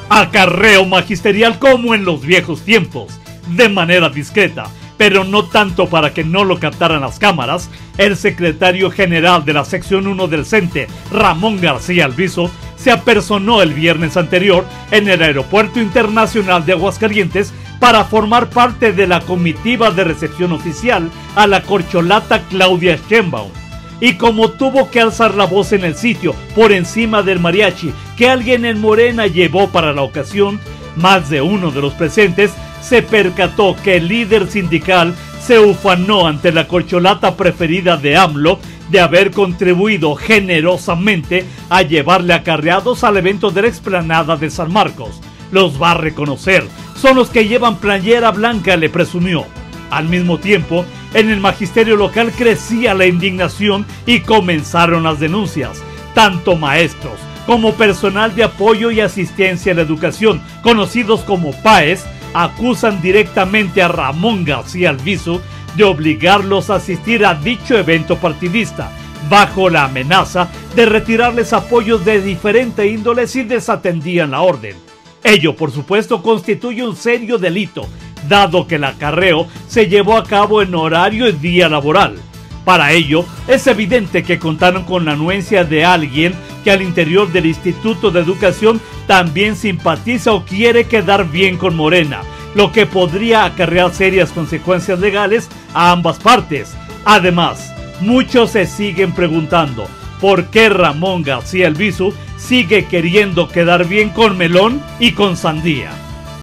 Acarreo magisterial como en los viejos tiempos, de manera discreta, pero no tanto para que no lo captaran las cámaras. El secretario general de la sección 1 del CENTE, Ramón García Alviso, se apersonó el viernes anterior en el Aeropuerto Internacional de Aguascalientes para formar parte de la comitiva de recepción oficial a la corcholata Claudia Sheinbaum. Y como tuvo que alzar la voz en el sitio por encima del mariachi que alguien en Morena llevó para la ocasión, más de uno de los presentes se percató que el líder sindical se ufanó ante la corcholata preferida de AMLO de haber contribuido generosamente a llevarle acarreados al evento de la explanada de San Marcos. Los va a reconocer, son los que llevan playera blanca, le presumió. Al mismo tiempo, en el magisterio local crecía la indignación y comenzaron las denuncias. Tanto maestros como personal de apoyo y asistencia a la educación, conocidos como PAES, acusan directamente a Ramón García Alviso de obligarlos a asistir a dicho evento partidista, bajo la amenaza de retirarles apoyos de diferente índole si desatendían la orden. Ello, por supuesto, constituye un serio delito, dado que el acarreo se llevó a cabo en horario y día laboral. Para ello, es evidente que contaron con la anuencia de alguien que al interior del Instituto de Educación también simpatiza o quiere quedar bien con Morena, lo que podría acarrear serias consecuencias legales a ambas partes. Además, muchos se siguen preguntando por qué Ramón García Alviso sigue queriendo quedar bien con melón y con sandía.